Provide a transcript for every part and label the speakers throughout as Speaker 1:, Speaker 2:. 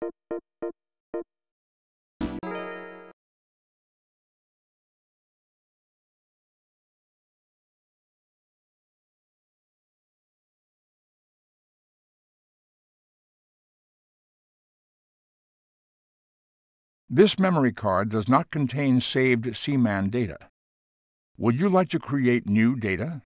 Speaker 1: This memory card does not contain saved Seaman data. Would you like to create new data?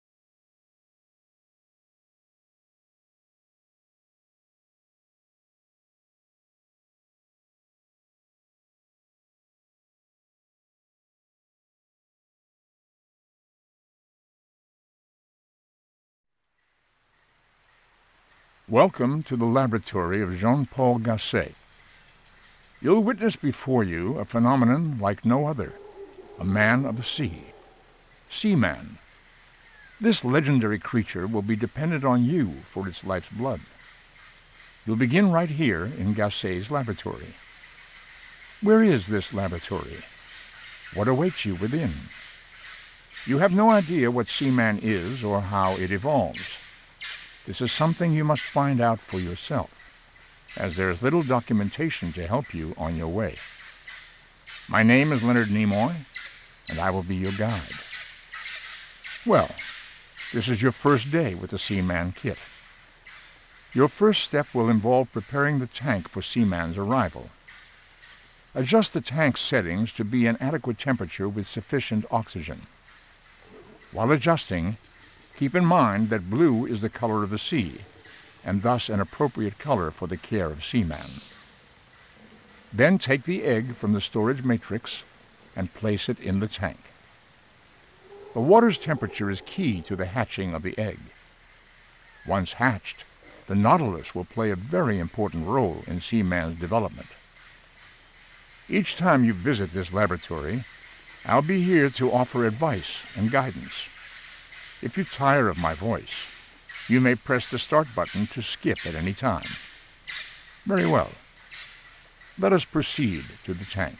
Speaker 1: Welcome to the laboratory of Jean-Paul Gasset. You'll witness before you a phenomenon like no other, a man of the sea, Seaman. This legendary creature will be dependent on you for its life's blood. You'll begin right here in Gasset's laboratory. Where is this laboratory? What awaits you within? You have no idea what Seaman is or how it evolves. This is something you must find out for yourself, as there is little documentation to help you on your way. My name is Leonard Nimoy, and I will be your guide. Well, this is your first day with the Seaman kit. Your first step will involve preparing the tank for Seaman's arrival. Adjust the tank's settings to be an adequate temperature with sufficient oxygen. While adjusting, keep in mind that blue is the color of the sea, and thus an appropriate color for the care of Seaman. Then take the egg from the storage matrix and place it in the tank. The water's temperature is key to the hatching of the egg. Once hatched, the Nautilus will play a very important role in Seaman's development. Each time you visit this laboratory, I'll be here to offer advice and guidance. If you tire of my voice, you may press the start button to skip at any time. Very well. Let us proceed to the tank.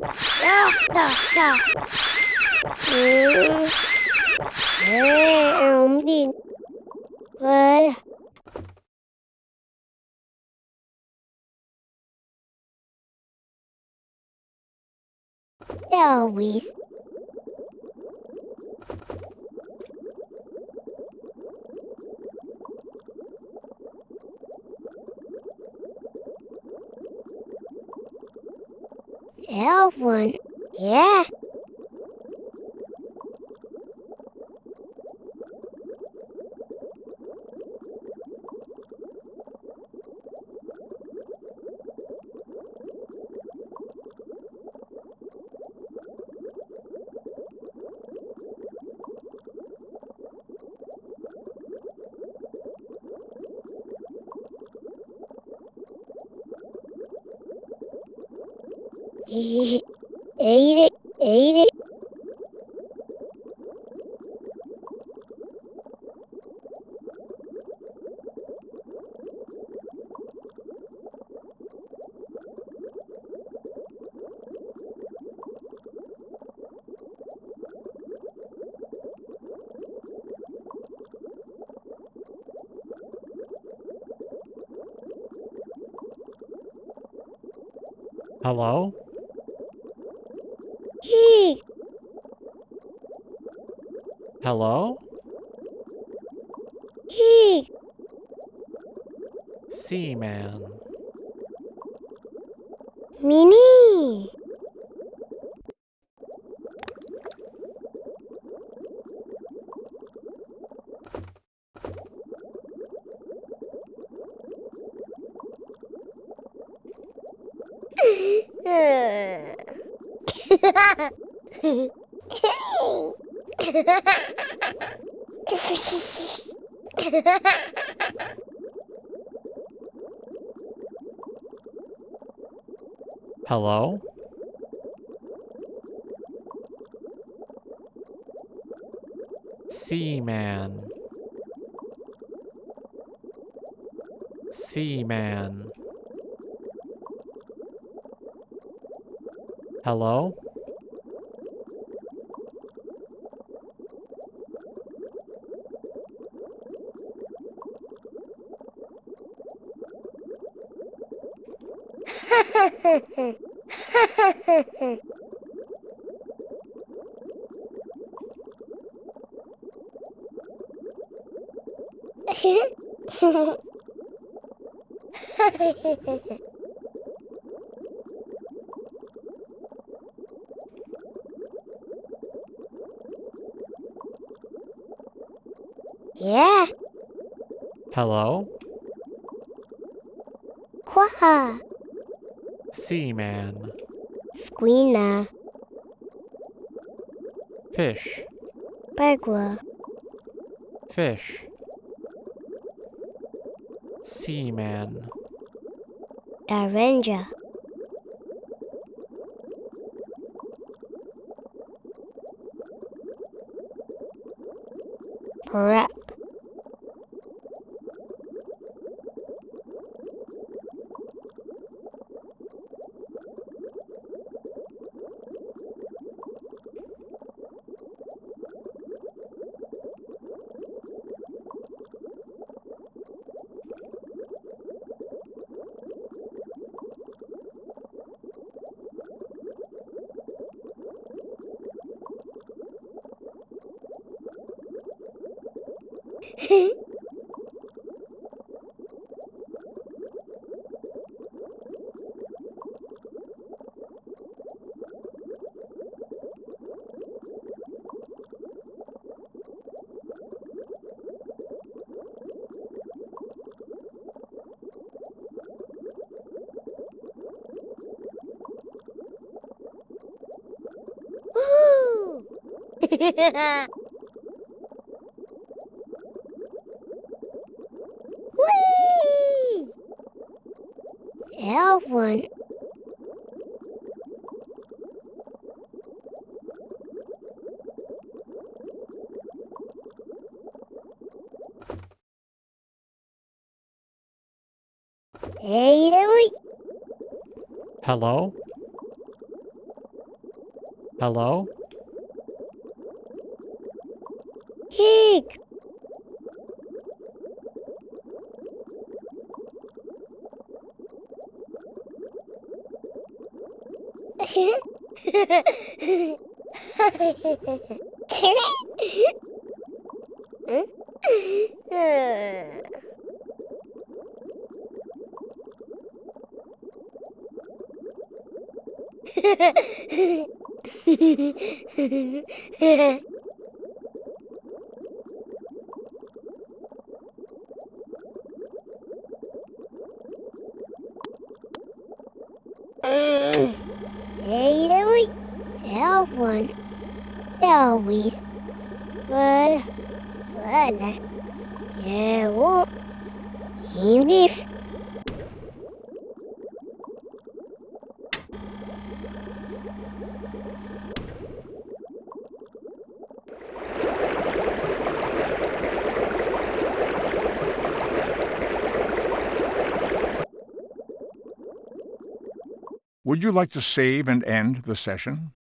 Speaker 2: No, no, no. Ông đi. Vâng. Always. One. Yeah. Ate it, ate it.
Speaker 3: Hello?
Speaker 2: He.
Speaker 3: Hello?
Speaker 2: He.
Speaker 3: Seaman.
Speaker 2: Mini.
Speaker 3: Hello? Seaman. Seaman. Hello?
Speaker 2: Yeah.
Speaker 3: Hello?
Speaker 2: Quaha.
Speaker 3: Seaman.
Speaker 2: Squeena.
Speaker 3: Fish.
Speaker 2: Bagua.
Speaker 3: Fish. Seaman.
Speaker 2: Aranger. Prep. Woo! Whee! One. Hey, there we.
Speaker 3: Hello? Hello?
Speaker 2: Pig. Hey, there we have one. Always. But, yeah, well, even if.
Speaker 1: Would you like to save and end the session?